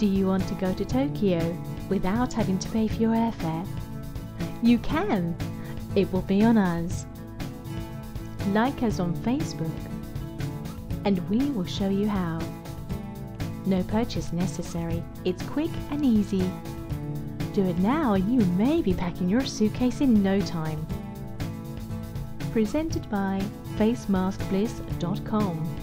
Do you want to go to Tokyo without having to pay for your airfare? You can! It will be on us. Like us on Facebook, and we will show you how. No purchase necessary. It's quick and easy. Do it now and you may be packing your suitcase in no time. Presented by FacemaskBliss.com.